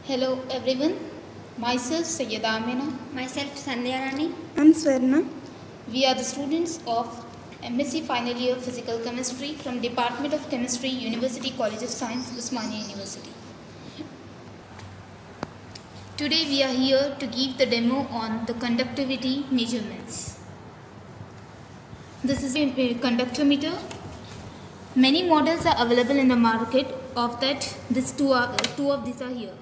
Hello everyone, myself Sayyida Amina. Myself Sandhya Rani. I'm Swarna. We are the students of MSc Final Year Physical Chemistry from Department of Chemistry, University College of Science, Osmania University. Today we are here to give the demo on the conductivity measurements. This is a conductometer. Many models are available in the market. Of that, two of these are here.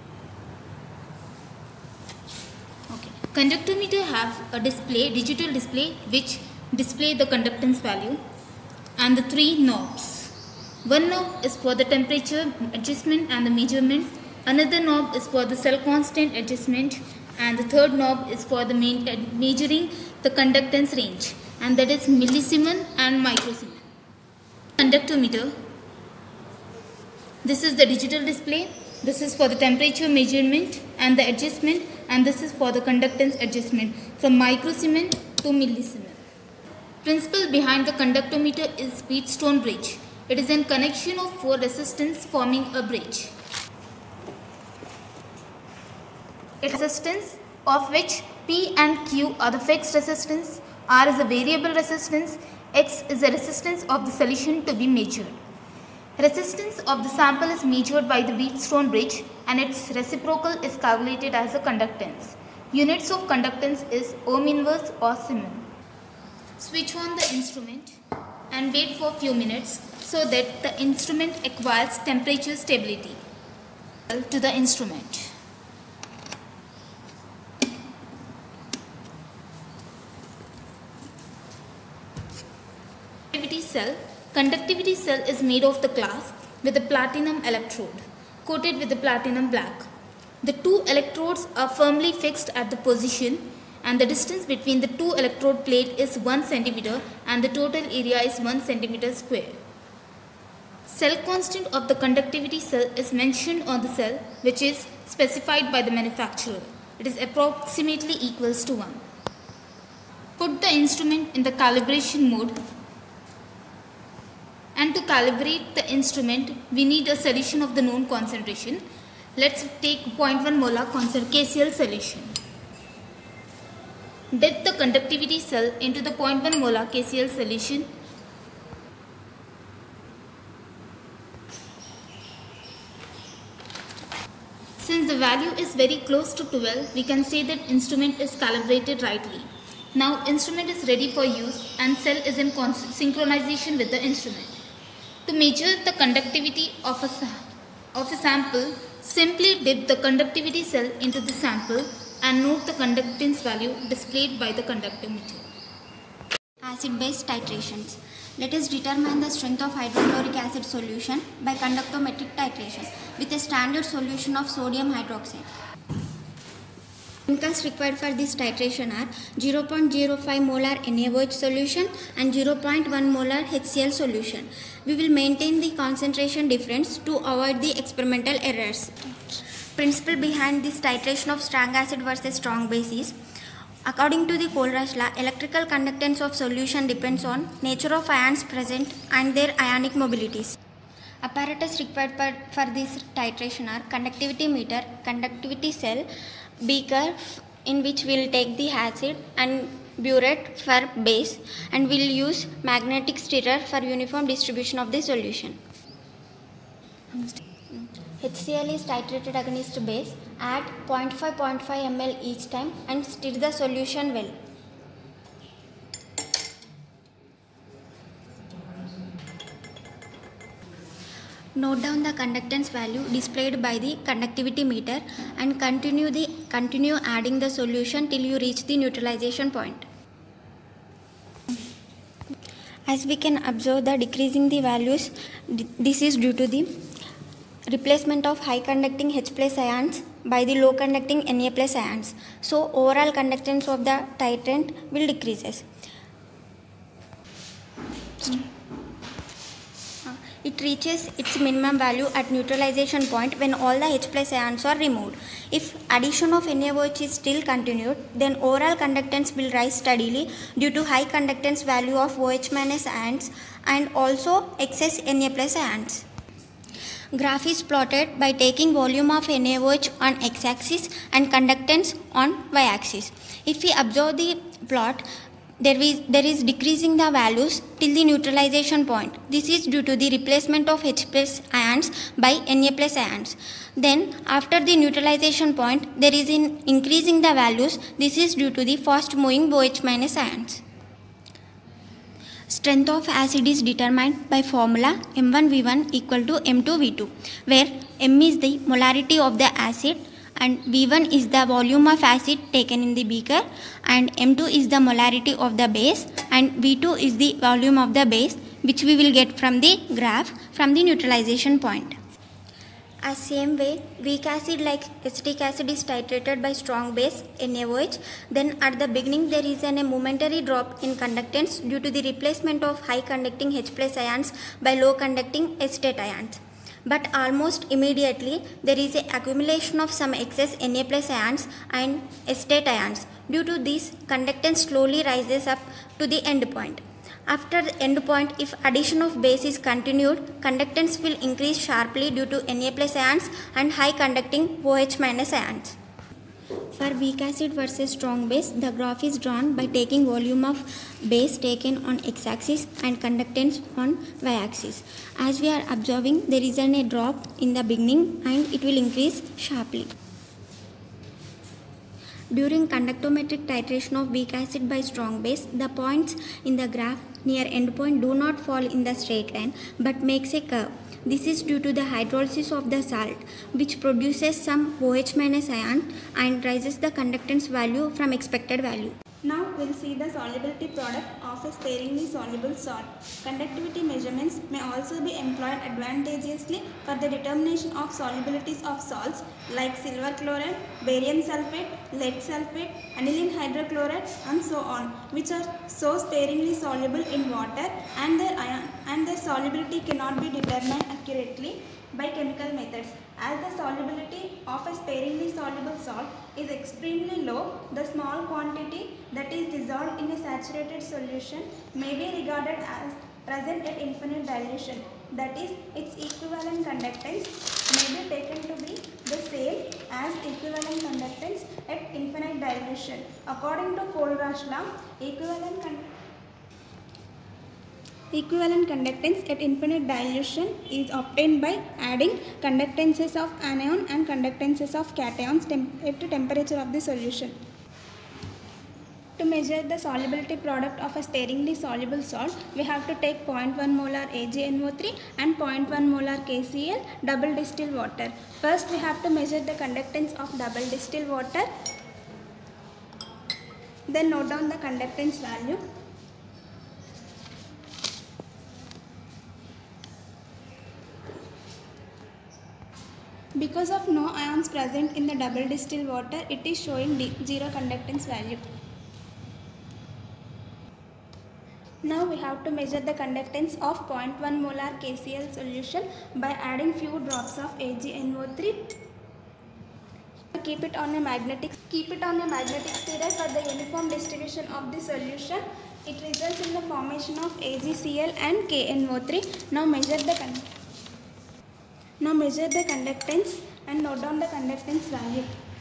Okay. Conductometer have a digital display which display the conductance value, and the three knobs. One knob is for the temperature adjustment and the measurement. Another knob is for the cell constant adjustment, and the third knob is for the measuring the conductance range, and that is millisiemens and microsiemens. Conductometer. This is the digital display. This is for the temperature measurement and the adjustment, and this is for the conductance adjustment from microsiemens to millisiemens. Principle behind the conductometer is Wheatstone bridge. It is a connection of four resistors forming a bridge. Its resistance, of which P and Q are the fixed resistance, R is a variable resistance, X is the resistance of the solution to be measured. Resistance of the sample is measured by the Wheatstone bridge, and its reciprocal is calculated as a conductance. Units of conductance is ohm inverse or Siemens. Switch on the instrument and wait for few minutes so that the instrument acquires temperature stability. To the instrument. Conductivity cell is made of the glass with a platinum electrode coated with the platinum black. The two electrodes are firmly fixed at the position, and the distance between the two electrode plate is 1 cm and the total area is 1 cm square. Cell constant of the conductivity cell is mentioned on the cell, which is specified by the manufacturer. It is approximately equals to 1. Put the instrument in the calibration mode. And to calibrate the instrument, we need a solution of the known concentration. Let's take 0.1 molar KCl solution. Dip the conductivity cell into the 0.1 molar KCl solution. Since the value is very close to 12, we can say that instrument is calibrated rightly. Now instrument is ready for use and cell is in synchronization with the instrument. To measure the conductivity of a sample, simply dip the conductivity cell into the sample and note the conductance value displayed by the conductometer. Acid-base titrations. Let us determine the strength of hydrochloric acid solution by conductometric titration with a standard solution of sodium hydroxide. Chemicals required for this titration are 0.05 molar NaOH solution and 0.1 molar HCl solution. We will maintain the concentration difference to avoid the experimental errors. Principle behind this titration of strong acid versus strong base is, according to the Kohlrausch law, electrical conductance of solution depends on nature of ions present and their ionic mobilities. Apparatus required for this titration are conductivity meter, conductivity cell, beaker in which we will take the acid, and burette for base, and we will use magnetic stirrer for uniform distribution of the solution. HCl is titrated against base. Add 0.5 ml each time and stir the solution well. Note down the conductance value displayed by the conductivity meter and continue adding the solution till you reach the neutralization point. As we can observe the decreasing the values, this is due to the replacement of high conducting H+ ions by the low conducting Na+ ions. So overall conductance of the titrant will decreases. It reaches its minimum value at neutralization point when all the H+ ions are removed. If addition of NaOH is still continued, then overall conductance will rise steadily due to high conductance value of OH- ions and also excess Na+ ions. Graph is plotted by taking volume of NaOH on x-axis and conductance on y-axis. If we observe the plot, there is decreasing the values till the neutralization point. This is due to the replacement of H plus ions by Na plus ions. Then after the neutralization point, there is an increasing the values. This is due to the fast moving OH minus ions. Strength of acid is determined by formula M1V1 equal to M2V2, where M is the molarity of the acid and V1 is the volume of acid taken in the beaker, and M2 is the molarity of the base, and V2 is the volume of the base, which we will get from the graph from the neutralization point. As same way, weak acid like acetic acid is titrated by strong base NaOH. Then at the beginning there is a momentary drop in conductance due to the replacement of high conducting H plus ions by low conducting acetate ions. But almost immediately there is an accumulation of some excess Na plus ions and acetate ions. Due to this, conductance slowly rises up to the end point. After the end point, if addition of base is continued, conductance will increase sharply due to Na plus ions and high conducting OH minus ions. For weak acid versus strong base, the graph is drawn by taking volume of base taken on x-axis and conductance on y-axis. As we are observing, there is a drop in the beginning and it will increase sharply. During conductometric titration of weak acid by strong base, the points in the graph near endpoint do not fall in the straight line but makes a curve. This is due to the hydrolysis of the salt, which produces some OH minus ion and raises the conductance value from expected value. Now we'll see the solubility product of a sparingly soluble salt. Conductivity measurements may also be employed advantageously for the determination of solubilities of salts like silver chloride, barium sulfate, lead sulfate, aniline hydrochloride and so on, which are so sparingly soluble in water and their solubility cannot be determined accurately by chemical methods. As the solubility of a sparingly soluble salt is extremely low, the small quantity that is dissolved in a saturated solution may be regarded as present at infinite dilution. That is, its equivalent conductance may be taken to be the same as equivalent conductance at infinite dilution. According to Kohlraasch law, equivalent conductance at infinite dilution is obtained by adding conductances of anion and conductances of cations at the temperature of the solution. To measure the solubility product of a sparingly soluble salt, we have to take 0.1 molar AgNO3 and 0.1 molar KCl double distilled water. First we have to measure the conductance of double distilled water. Then note down the conductance value. Because of no ions present in the double distilled water, it is showing zero conductance value. Now we have to measure the conductance of 0.1 molar KCl solution by adding few drops of AgNO3. Keep it on a magnetic sphere for the uniform distribution of the solution. It results in the formation of AgCl and KNO3. Now measure the conductance and note down the conductance value.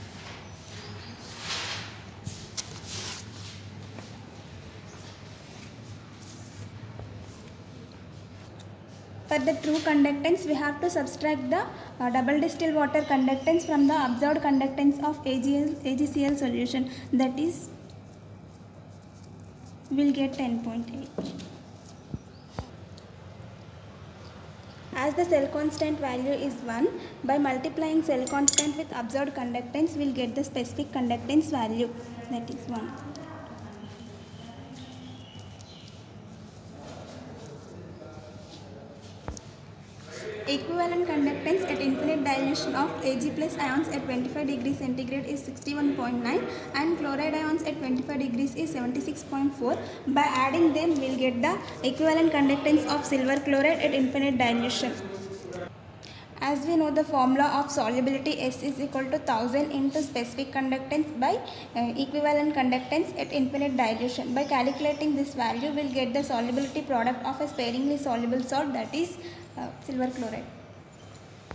For the true conductance, we have to subtract the double distilled water conductance from the observed conductance of AgCl solution. That is, we'll get 10.8. As the cell constant value is 1, by multiplying cell constant with observed conductance, we'll get the specific conductance value, that is 1. Equivalent conductance at infinite dilution of Ag plus ions at 25 degrees centigrade is 61.9 and chloride ions at 25 degrees is 76.4. By adding them, we'll get the equivalent conductance of silver chloride at infinite dilution. As we know, the formula of solubility S is equal to 1000 into specific conductance by equivalent conductance at infinite dilution. By calculating this value, we'll get the solubility product of a sparingly soluble salt, that is silver chloride.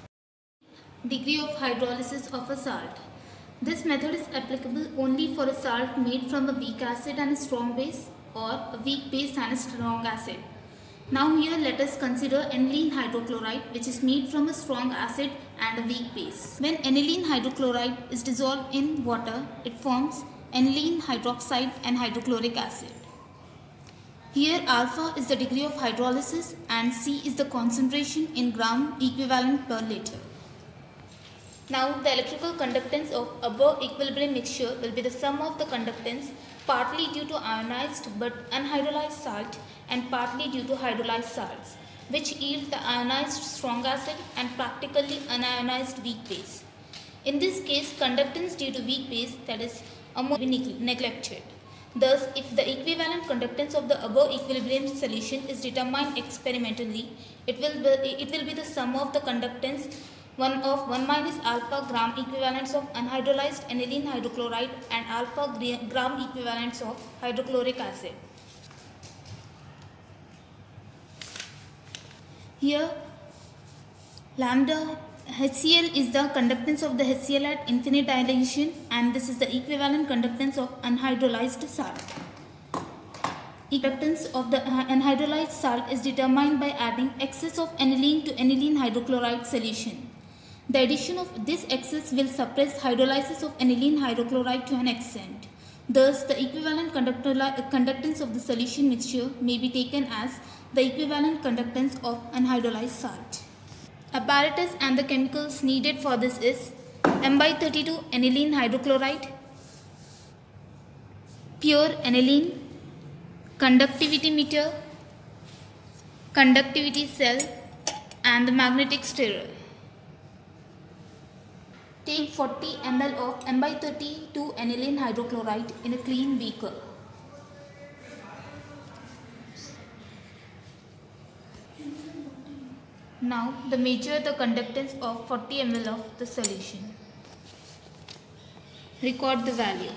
Degree of hydrolysis of a salt. This method is applicable only for a salt made from a weak acid and a strong base, or a weak base and a strong acid. Now here let us consider aniline hydrochloride, which is made from a strong acid and a weak base. When aniline hydrochloride is dissolved in water, it forms aniline hydroxide and hydrochloric acid. Here alpha is the degree of hydrolysis and C is the concentration in gram equivalent per liter. Now the electrical conductance of above equilibrium mixture will be the sum of the conductance partly due to ionized but unhydrolyzed salt and partly due to hydrolyzed salts, which yield the ionized strong acid and practically unionized weak base. In this case, conductance due to weak base, that is ammonia, will be neglected. Thus, if the equivalent conductance of the above equilibrium solution is determined experimentally, it will be the sum of the conductance 1 minus alpha gram equivalents of unhydrolyzed aniline hydrochloride and alpha gram equivalents of hydrochloric acid. Here, lambda HCl is the conductance of the HCl at infinite dilation, and this is the equivalent conductance of unhydrolyzed salt. Conductance of the unhydrolyzed salt is determined by adding excess of aniline to aniline hydrochloride solution. The addition of this excess will suppress hydrolysis of aniline hydrochloride to an extent. Thus, the equivalent conductance of the solution mixture may be taken as the equivalent conductance of unhydrolyzed salt. Apparatus and the chemicals needed for this is M/32 aniline hydrochloride, pure aniline, conductivity meter, conductivity cell, and the magnetic stirrer. Take 40 ml of M/32 aniline hydrochloride in a clean beaker. Now measure the conductance of 40 ml of the solution. Record the value.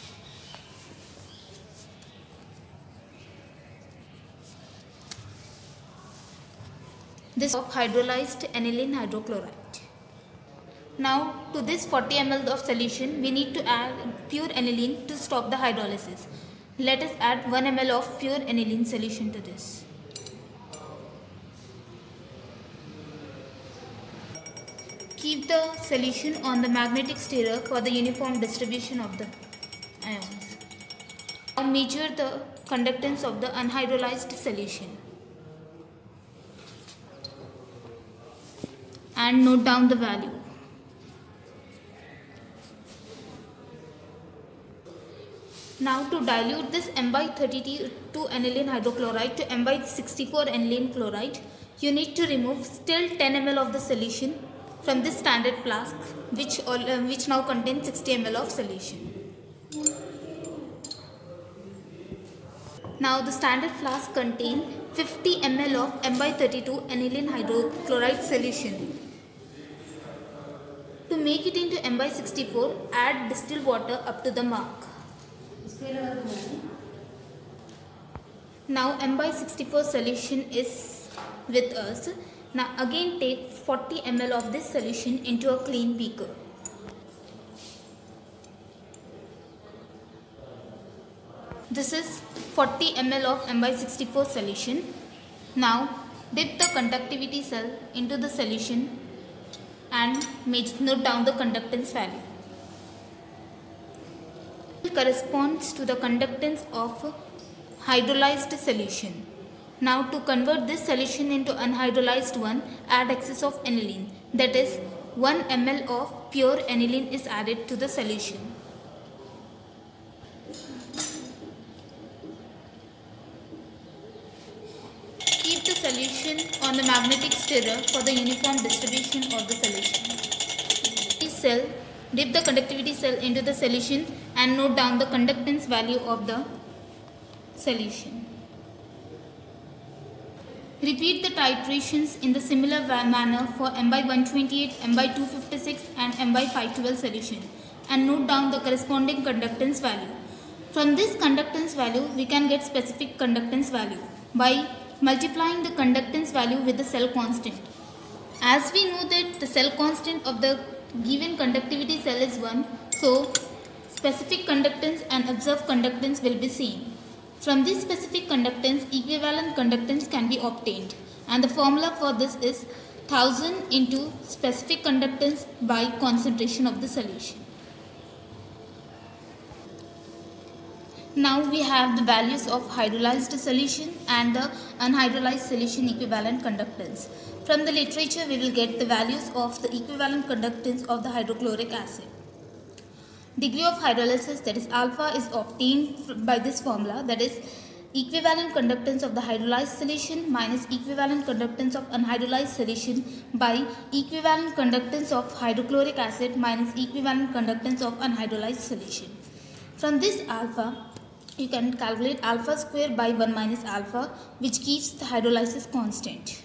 This of hydrolyzed aniline hydrochloride. Now to this 40 ml of solution we need to add pure aniline to stop the hydrolysis. Let us add 1 ml of pure aniline solution to this. Keep the solution on the magnetic stirrer for the uniform distribution of the ions. Now measure the conductance of the unhydrolyzed solution and note down the value. Now to dilute this M/32 aniline hydrochloride to M/64 aniline chloride, you need to remove still 10 ml of the solution from this standard flask which now contains 60 ml of solution. Now the standard flask contains 50 ml of M/32 aniline hydrochloride solution. To make it into M/64, add distilled water up to the mark. Now M/64 solution is with us. Now again take 40 ml of this solution into a clean beaker. This is 40 ml of M/64 solution. Now dip the conductivity cell into the solution and note down the conductance value. It corresponds to the conductance of hydrolyzed solution. Now to convert this solution into unhydrolyzed one, add excess of aniline, that is 1 ml of pure aniline is added to the solution. Keep the solution on the magnetic stirrer for the uniform distribution of the solution. Dip the conductivity cell into the solution and note down the conductance value of the solution. Repeat the titrations in the similar manner for M/128, M/256 and M/512 solution and note down the corresponding conductance value. From this conductance value, we can get specific conductance value by multiplying the conductance value with the cell constant. As we know that the cell constant of the given conductivity cell is 1, so specific conductance and observed conductance will be same. From this specific conductance, equivalent conductance can be obtained, and the formula for this is 1000 into specific conductance by concentration of the solution. Now we have the values of hydrolyzed solution and the unhydrolyzed solution equivalent conductance. From the literature, we will get the values of the equivalent conductance of the hydrochloric acid. Degree of hydrolysis, that is alpha, is obtained by this formula, that is equivalent conductance of the hydrolyzed solution minus equivalent conductance of unhydrolyzed solution by equivalent conductance of hydrochloric acid minus equivalent conductance of unhydrolyzed solution. From this alpha, you can calculate alpha square by 1 minus alpha, which keeps the hydrolysis constant.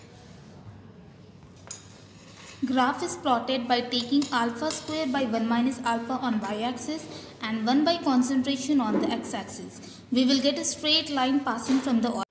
Graph is plotted by taking alpha square by 1 minus alpha on y-axis and 1 by concentration on the x-axis. We will get a straight line passing from the